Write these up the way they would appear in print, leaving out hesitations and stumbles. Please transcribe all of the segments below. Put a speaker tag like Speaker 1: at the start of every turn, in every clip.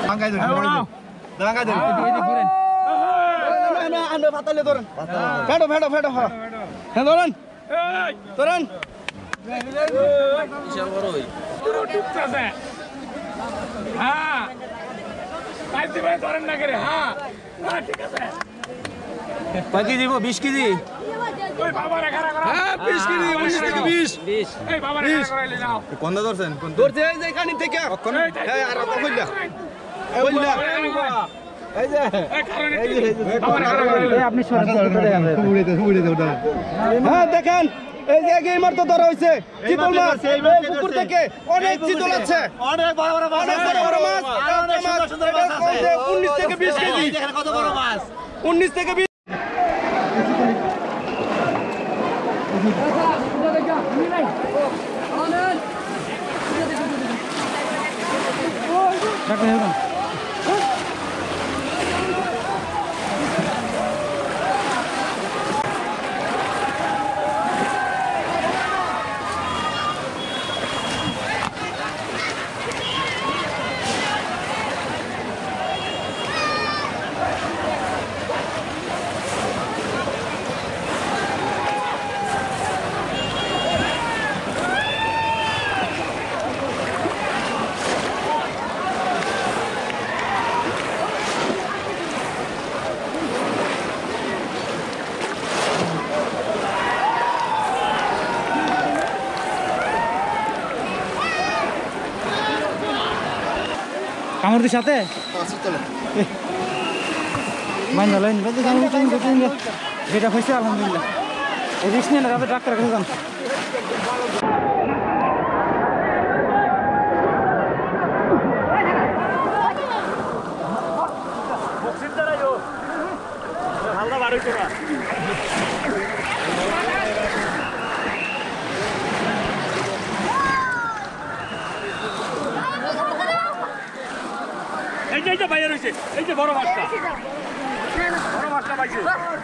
Speaker 1: Angkai tu. Angkai tu. Anda patah turun. Fedo. Turun. Turun.
Speaker 2: বিশাল বড় হই
Speaker 3: পুরো ডুবতেছে হ্যাঁ কাইতে ভাই ধরেন না করে হ্যাঁ হ্যাঁ ঠিক আছে
Speaker 1: কয় কেজি দিব 20 কেজি
Speaker 3: ওই বাবারে খাড়া করা
Speaker 1: হ্যাঁ 20 কেজি 19 থেকে 20
Speaker 3: এই বাবারে খাড়া করাইলে নাও
Speaker 1: কোনটা ধরছেন ধরতে এই যে এখানে থেকে এই আর কইলা কইলা এই যে
Speaker 3: বাবারে খাড়া করাইলে
Speaker 1: আপনি উড়ে দেন হ্যাঁ দেখেন এই যে এই মাত্র ধরা হইছে চিতল মাছ এই পুকুর থেকে অনেক চিতল আছে অনেক বড় বড় মাছ 19 থেকে 20 কেজি দেখেন কত বড় মাছ 19 থেকে 20
Speaker 4: কামড়দের সাথে মাইন লাইন বাজে কামড় যেটা হয়েছে আলহামদুলিল্লাহ এই রিস্ক নিয়ে না তাদের ডাক্তার কাছে যান
Speaker 3: এই যে বাইরে রইছে এই যে বড় মাছটা পাইছে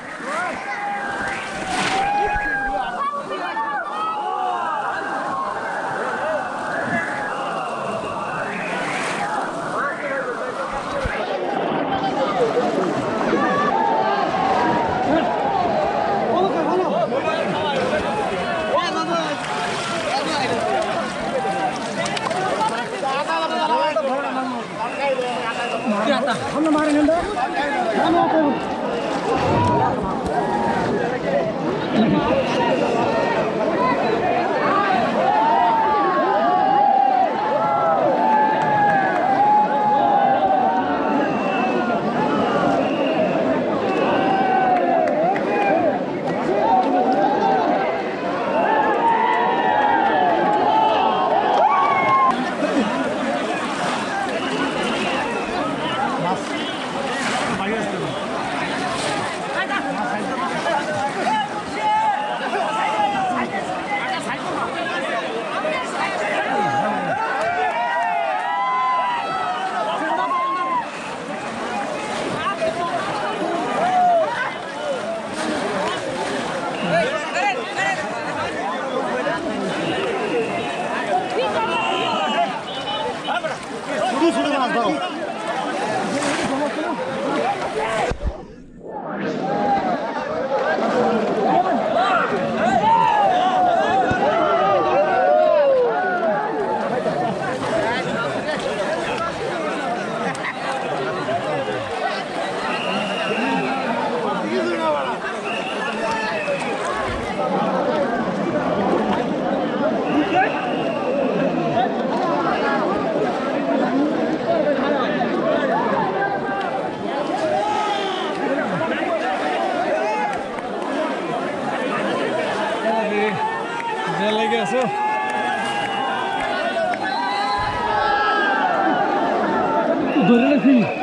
Speaker 4: লেগে আছো ধরে রাখি